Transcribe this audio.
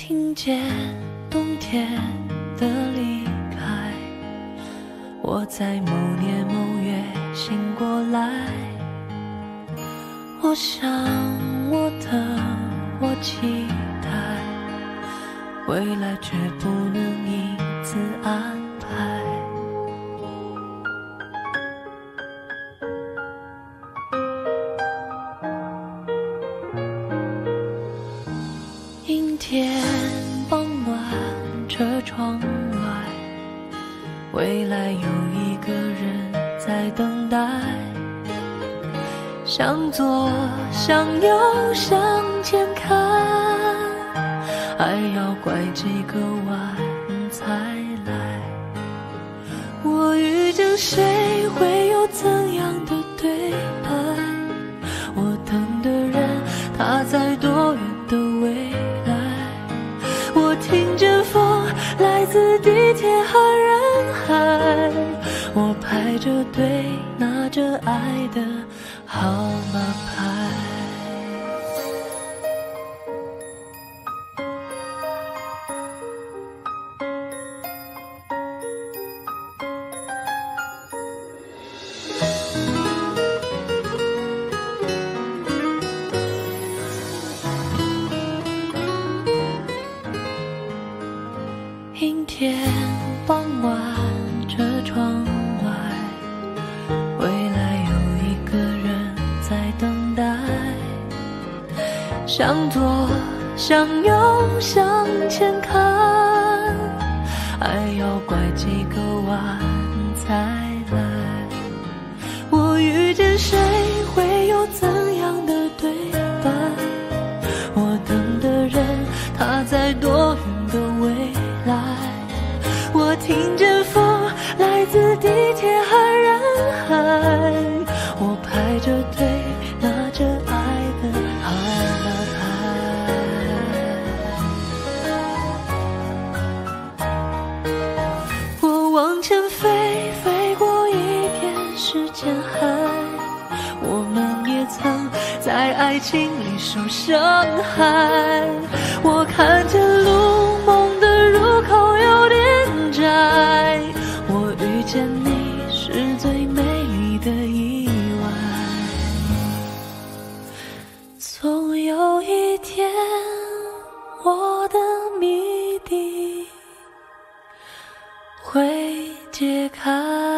听见冬天的离开，我在某年某月醒过来，我想我等我期待，未来却不能因此安排。阴天傍晚，车窗外，未来有一个人在等待，向左向右向前看，还要拐几个弯才来。我遇见谁会有怎样的对白？我等的人他在多远的未来？我听见风来自地铁和人海，我排着队拿着爱的号码牌。阴天傍晚，车窗外，未来有一个人在等待，向左向右向前看，还要拐几个弯才来。我遇见谁会有怎样的对白？我等的人他在多远的未来？我听见风来自地铁和人海，我排着队拿着爱的号码牌。我往前飞，飞过一片时间海，我们也曾在爱情里受伤害。我看见路梦的入口有点窄，我遇见你是最美丽的意外。总有一天，我的谜底会解开。